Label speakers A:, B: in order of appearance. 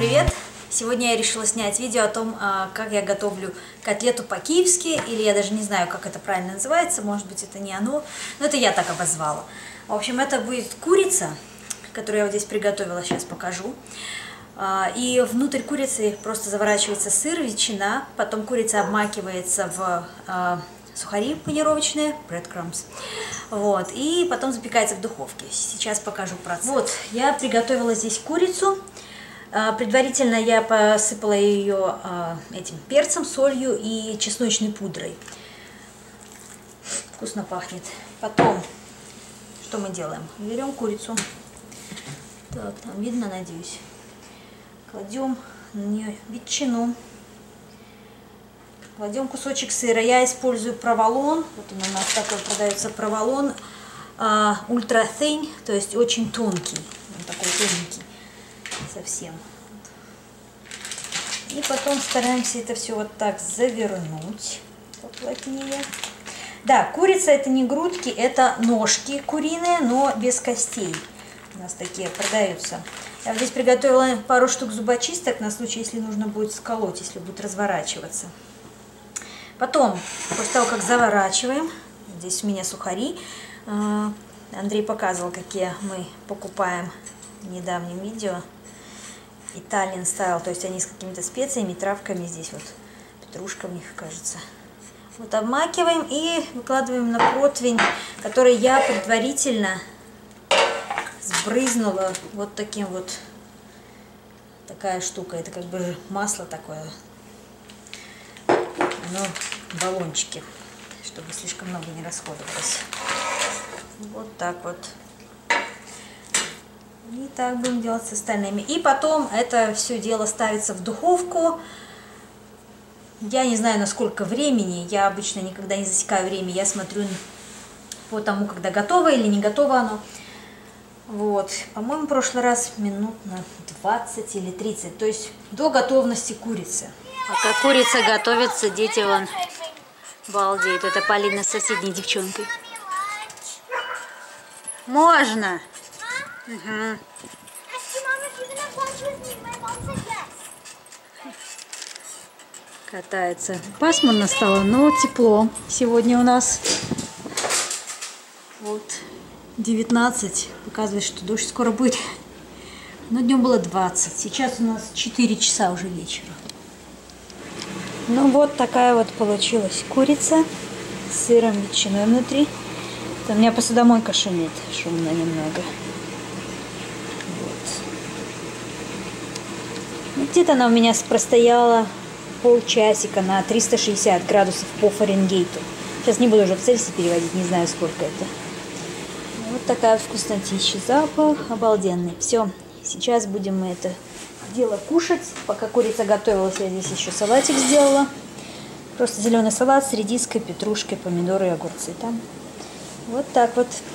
A: привет! Сегодня я решила снять видео о том, как я готовлю котлету по-киевски, или я даже не знаю, как это правильно называется, может быть, это не оно, но это я так обозвала. В общем, это будет курица, которую я вот здесь приготовила, сейчас покажу. И внутрь курицы просто заворачивается сыр, ветчина, потом курица обмакивается в сухари панировочные, breadcrumbs, вот, и потом запекается в духовке. Сейчас покажу процесс. Вот, я приготовила здесь курицу. Предварительно я посыпала ее этим перцем, солью и чесночной пудрой. Вкусно пахнет. Потом, что мы делаем? Берем курицу. Так, там видно, надеюсь. Кладем на нее ветчину. Кладем кусочек сыра. Я использую проволон. Вот он у нас такой продается проволон. Ультра thin, то есть очень тонкий. Он такой тоненький. Совсем. И потом стараемся это все вот так завернуть поплотнее. Да, курица это не грудки, это ножки куриные, но без костей. У нас такие продаются. Я вот здесь приготовила пару штук зубочисток на случай, если нужно будет сколоть, если будет разворачиваться. Потом, после того, как заворачиваем, здесь у меня сухари. Андрей показывал, какие мы покупаем в недавнем видео. Italian style, то есть они с какими-то специями, травками. Здесь вот петрушка в них, кажется. Вот обмакиваем и выкладываем на противень, который я предварительно сбрызнула вот таким вот, такая штука. Это как бы масло такое, оно в баллончике, чтобы слишком много не расходовалось. Вот так вот. И так будем делать с остальными. И потом это все дело ставится в духовку. Я не знаю, на сколько времени. Я обычно никогда не засекаю время. Я смотрю по тому, когда готово или не готово оно. Вот. По-моему, в прошлый раз минут на 20 или 30. То есть до готовности курицы.
B: Пока курица готовится, дети вон балдеют. Это Полина с соседней девчонкой. Можно! Угу. Катается. Пасмурно стало, но тепло. Сегодня у нас
A: вот 19. Показывает, что дождь скоро будет. Но днем было 20. Сейчас у нас 4 часа уже вечера. Ну вот такая вот получилась курица с сыром, ветчиной внутри. Это у меня посудомойка шумит. Шумно немного. Где-то она у меня простояла полчасика на 360 градусов по Фаренгейту. Сейчас не буду уже в Цельсий переводить, не знаю, сколько это. Вот такая вкуснотища. Запах обалденный. Все, сейчас будем мы это дело кушать. Пока курица готовилась, я здесь еще салатик сделала. Просто зеленый салат с редиской, петрушкой, помидоры и огурцы там. Вот так вот.